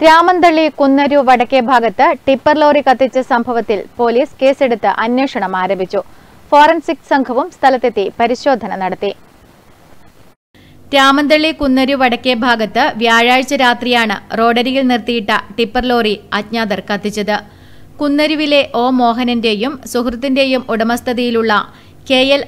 രാമന്തള്ളി കുന്നരു വടക്കേ ഭാഗത്ത് tipper lorry കത്തിച്ച സംഭവത്തിൽ പോലീസ് കേസെടുത്ത് അന്വേഷണം ആരംഭിച്ചു. ഫോറൻസിക് സംഘവും സ്ഥലത്തെത്തി പരിശോധന നടത്തി. രാമന്തള്ളി കുന്നരു വടക്കേ ഭാഗത്ത് വ്യാഴാഴ്ച രാത്രിയാണ് റോഡരികിൽ നിർത്തിയിട്ട ടിപ്പർ ലോറി അജ്ഞാതർ കത്തിച്ചത്. കുന്നരുവിലെ ഒ മോഹനന്റെയും സുഹൃത്തിന്റെയും ഉടമസ്ഥതയിലുള്ള KL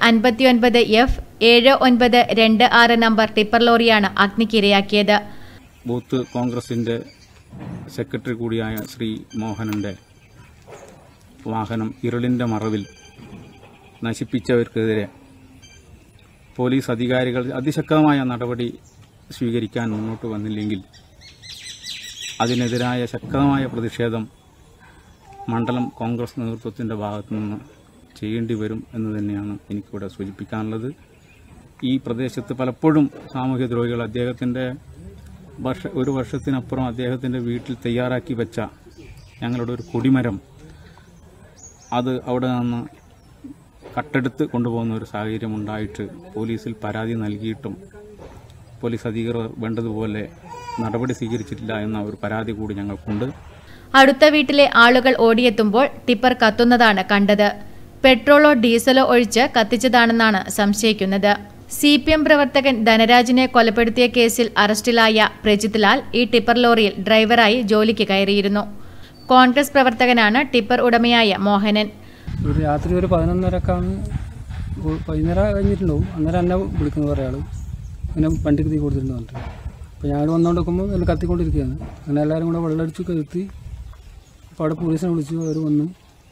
59F7926 നമ്പർ ടിപ്പർ ലോറിയാണ് അഗ്നിക്കിരയാക്കിയത്. ബൂത്ത് കോൺഗ്രസിന്റെ സെക്രട്ടറി കൂടിയായ ശ്രീ മോഹനന്റെ വാഹനം ഇരുളിന്റെ മറവിൽ നശിപ്പിച്ചവർക്കെതിരെ പോലീസ് അധികാരികൾ അതിശക്തമായ നടപടി സ്വീകരിക്കാൻ മുന്നോട്ട് വന്നില്ലെങ്കിൽ അതിനെതിരായ ശക്തമായ പ്രതിഷേധം മണ്ഡലം കോൺഗ്രസ് നേതൃത്വത്തിന്റെ ഭാഗത്തുനിന്ന് ചെയ്യേണ്ടി വരും എന്ന് തന്നെയാണ് എനിക്കിവിടെ സൂചിപ്പിക്കാനുള്ളത്. ഈ പ്രദേശത്ത് പലപ്പോഴും സാമൂഹ്യ ദ്രോഹികൾ അദ്ദേഹത്തിന്റെ ഒരു വർഷത്തിനപ്പുറം അദ്ദേഹത്തിന്റെ വീട്ടിൽ തയ്യാറാക്കി വെച്ച ഞങ്ങളുടെ ഒരു കൊടിമരം അത് അവിടെ നിന്ന് കട്ടെടുത്ത് കൊണ്ടുപോകുന്ന ഒരു സാഹചര്യം ഉണ്ടായിട്ട് പോലീസിൽ പരാതി നൽകിയിട്ടും പോലീസ് അധികൃതർ വേണ്ടതുപോലെ നടപടി സ്വീകരിച്ചിട്ടില്ല എന്ന ഒരു പരാതി കൂടി ഞങ്ങൾക്കുണ്ട്. അടുത്ത വീട്ടിലെ ആളുകൾ ഓടിയെത്തുമ്പോൾ ടിപ്പർ കത്തുന്നതാണ് കണ്ടത്. പെട്രോളോ ഡീസലോ ഒഴിച്ച് കത്തിച്ചതാണെന്നാണ് സംശയിക്കുന്നത്. CPM പ്രവർത്തകൻ ധനരാജിനെ കൊലപ്പെടുത്തിയ കേസിൽ അറസ്റ്റിലായ പ്രജിത്ലാൽ ഈ ടിപ്പർ ലോറിയിൽ ഡ്രൈവറായി ജോലിക്ക് കയറിയിരുന്നു. കോൺഗ്രസ് പ്രവർത്തകനാണ് ടിപ്പർ ഉടമയായ മോഹനൻ. രാത്രി ഒരു 11:30 വൈകുന്നേരം കഴിഞ്ഞിട്ടുണ്ടാവും. അന്നേരം എന്നെ വിളിക്കുന്നു ഒരാൾ, പിന്നെ വണ്ടിക്ക് തീ കൊടുത്തിട്ടുണ്ട് പറഞ്ഞിട്ട്. അപ്പോൾ ഞാൻ വന്നുകൊണ്ട് നോക്കുമ്പോൾ എല്ലാം കത്തിക്കൊണ്ടിരിക്കുകയാണ്. അങ്ങനെ എല്ലാവരും കൂടെ വെള്ളമടിച്ച് കരുത്തി. അപ്പോൾ അവിടെ പോലീസിനെ വിളിച്ചു. അവർ വന്നു.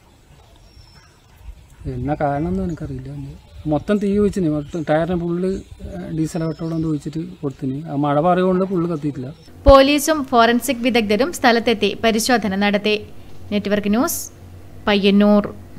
എന്നാ കാരണമെന്ന് എനിക്കറിയില്ല. മൊത്തം തീ വെച്ചിന്, മൊത്തം ടയറിന് ഫുള്ള് ഡീസൽ പെട്രോളും ഒഴിച്ചിട്ട് കൊടുത്തിന്. ആ മഴ പറയുകൊണ്ട് ഫുള്ള് കത്തിയിട്ടില്ല. പോലീസും ഫോറൻസിക് വിദഗ്ധരും സ്ഥലത്തെത്തി പരിശോധന നടത്തി. Network news, Payyanur.